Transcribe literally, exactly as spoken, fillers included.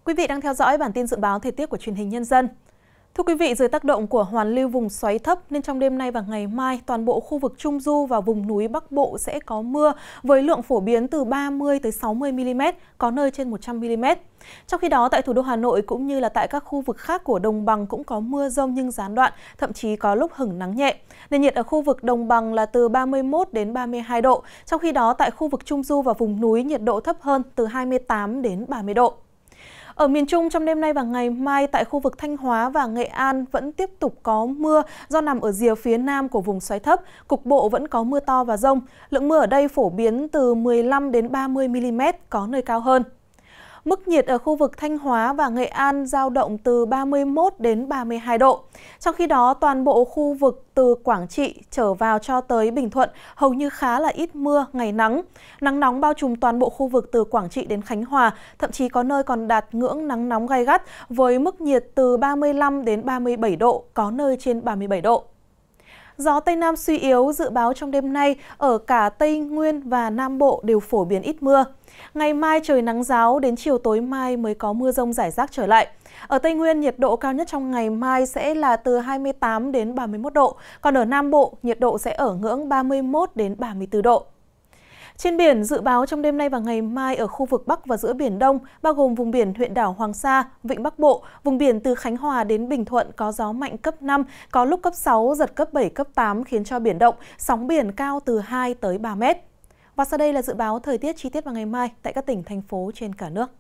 Quý vị đang theo dõi bản tin dự báo thời tiết của Truyền hình Nhân dân. Thưa quý vị, dưới tác động của hoàn lưu vùng xoáy thấp nên trong đêm nay và ngày mai, toàn bộ khu vực Trung Du và vùng núi Bắc Bộ sẽ có mưa với lượng phổ biến từ ba mươi tới sáu mươi mi-li-mét, có nơi trên một trăm mi-li-mét. Trong khi đó, tại thủ đô Hà Nội cũng như là tại các khu vực khác của đồng bằng cũng có mưa rông nhưng gián đoạn, thậm chí có lúc hửng nắng nhẹ. Nền nhiệt ở khu vực đồng bằng là từ ba mươi mốt đến ba mươi hai độ. Trong khi đó, tại khu vực Trung Du và vùng núi nhiệt độ thấp hơn từ hai mươi tám đến ba mươi độ. Ở miền Trung trong đêm nay và ngày mai tại khu vực Thanh Hóa và Nghệ An vẫn tiếp tục có mưa do nằm ở rìa phía nam của vùng xoáy thấp, cục bộ vẫn có mưa to và dông. Lượng mưa ở đây phổ biến từ mười lăm đến ba mươi mi-li-mét, có nơi cao hơn. Mức nhiệt ở khu vực Thanh Hóa và Nghệ An dao động từ ba mươi mốt đến ba mươi hai độ. Trong khi đó, toàn bộ khu vực từ Quảng Trị trở vào cho tới Bình Thuận hầu như khá là ít mưa, ngày nắng. Nắng nóng bao trùm toàn bộ khu vực từ Quảng Trị đến Khánh Hòa, thậm chí có nơi còn đạt ngưỡng nắng nóng gay gắt với mức nhiệt từ ba mươi lăm đến ba mươi bảy độ, có nơi trên ba mươi bảy độ. Gió Tây Nam suy yếu, dự báo trong đêm nay ở cả Tây Nguyên và Nam Bộ đều phổ biến ít mưa. Ngày mai trời nắng ráo, đến chiều tối mai mới có mưa rông rải rác trở lại. Ở Tây Nguyên, nhiệt độ cao nhất trong ngày mai sẽ là từ hai mươi tám đến ba mươi mốt độ, còn ở Nam Bộ, nhiệt độ sẽ ở ngưỡng ba mươi mốt đến ba mươi tư độ. Trên biển, dự báo trong đêm nay và ngày mai ở khu vực Bắc và giữa Biển Đông, bao gồm vùng biển huyện đảo Hoàng Sa, Vịnh Bắc Bộ, vùng biển từ Khánh Hòa đến Bình Thuận có gió mạnh cấp năm, có lúc cấp sáu, giật cấp bảy, cấp tám khiến cho biển động, sóng biển cao từ hai tới ba mét. Và sau đây là dự báo thời tiết chi tiết vào ngày mai tại các tỉnh, thành phố trên cả nước.